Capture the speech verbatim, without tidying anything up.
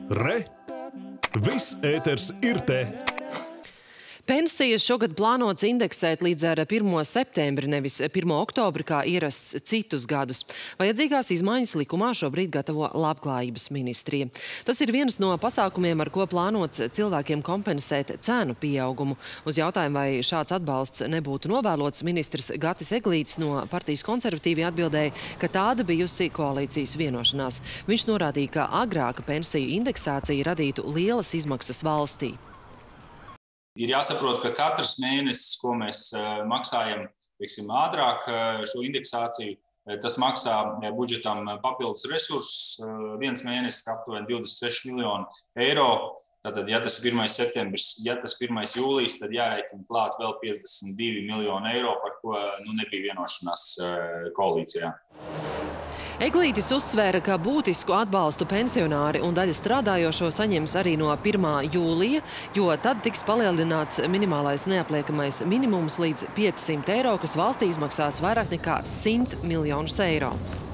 Re! Viss ēters ir te! Pensijas šogad plānots indeksēt līdz ar pirmo septembri, nevis pirmo oktobri, kā ierasts citus gadus. Vajadzīgās izmaiņas likumā šobrīd gatavo Labklājības ministrija. Tas ir viens no pasākumiem, ar ko plānots cilvēkiem kompensēt cenu pieaugumu. Uz jautājumu, vai šāds atbalsts nebūtu novēlots, ministrs Gatis Eglītis no partijas konservatīvi atbildēja, ka tāda bijusi koalīcijas vienošanās. Viņš norādīja, ka agrāka pensiju indeksācija radītu lielas izmaksas valstī. Ir jāsaprot, ka katrs mēnesis, ko mēs maksājam, teiksim, ātrāk šo indeksāciju, tas maksā budžetam papildus resursus. Viens mēnesis aptuveni divdesmit seši miljoni eiro. Tātad, ja tas ir pirmais septembris, ja tas pirmais jūlijas, tad jārēķina klāt vēl piecdesmit divi miljoni eiro, par ko nu, nebija vienošanās koalīcijā. Eglītis uzsvēra, ka būtisku atbalstu pensionāri un daļa strādājošo saņems arī no pirmā jūlija, jo tad tiks palielināts minimālais neapliekamais minimums līdz piecsimt eiro, kas valstī izmaksās vairāk nekā simt miljonus eiro.